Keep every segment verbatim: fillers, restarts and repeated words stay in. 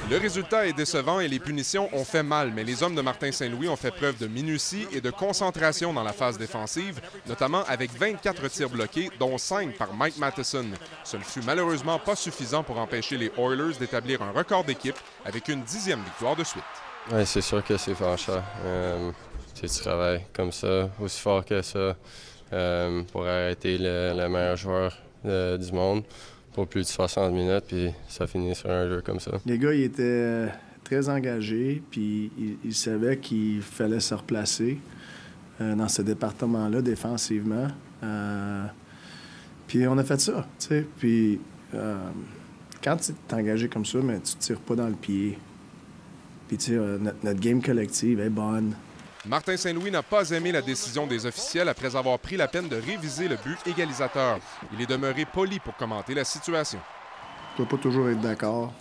Le résultat est décevant et les punitions ont fait mal, mais les hommes de Martin Saint-Louis ont fait preuve de minutie et de concentration dans la phase défensive, notamment avec vingt-quatre tirs bloqués, dont cinq par Mike Matheson. Ce ne fut malheureusement pas suffisant pour empêcher les Oilers d'établir un record d'équipe avec une dixième victoire de suite. Oui, c'est sûr que c'est fâchant. Euh, tu travailles comme ça, aussi fort que ça, euh, pour arrêter le, le meilleur joueur euh, du monde pour plus de soixante minutes, puis ça finit sur un jeu comme ça. Les gars, ils étaient très engagés, puis ils, ils savaient qu'il fallait se replacer euh, dans ce département-là défensivement. Euh, puis on a fait ça, tu sais. Puis euh, quand tu es engagé comme ça, mais tu ne tires pas dans le pied. Puis tu sais, notre, notre game collective est bonne. Martin Saint-Louis n'a pas aimé la décision des officiels après avoir pris la peine de réviser le but égalisateur. Il est demeuré poli pour commenter la situation. Tu ne dois pas toujours être d'accord.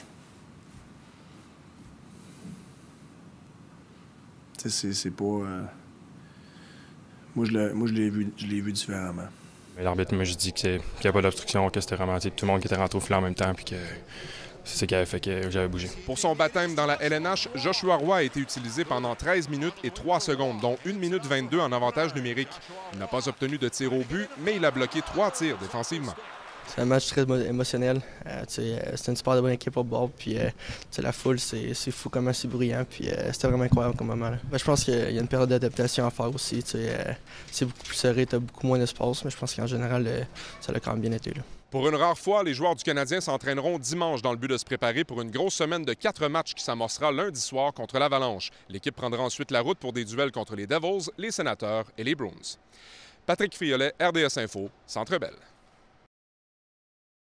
Tu sais, c'est pas... Euh... Moi, je l'ai vu, je l'ai vu différemment. L'arbitre m'a juste dit qu'il n'y a pas d'obstruction, que c'était vraiment tout le monde qui était rentré au filet en même temps, puis que c'est ce qui avait fait que j'avais bougé. Pour son baptême dans la L N H, Joshua Roy a été utilisé pendant treize minutes et trois secondes, dont une minute vingt-deux en avantage numérique. Il n'a pas obtenu de tir au but, mais il a bloqué trois tirs défensivement. C'est un match très émotionnel. Euh, c'est une super bonne équipe au bord. Puis euh, la foule, c'est fou comment c'est bruyant. Puis euh, c'était vraiment incroyable comme moment. Ben, je pense qu'il y a une période d'adaptation à faire aussi. Euh, c'est beaucoup plus serré, tu as beaucoup moins d'espace, mais je pense qu'en général, euh, ça a quand même bien été. Là. Pour une rare fois, les joueurs du Canadien s'entraîneront dimanche dans le but de se préparer pour une grosse semaine de quatre matchs qui s'amorcera lundi soir contre l'Avalanche. L'équipe prendra ensuite la route pour des duels contre les Devils, les Sénateurs et les Bruins. Patrick Friolet, R D S Info, Centre Bell.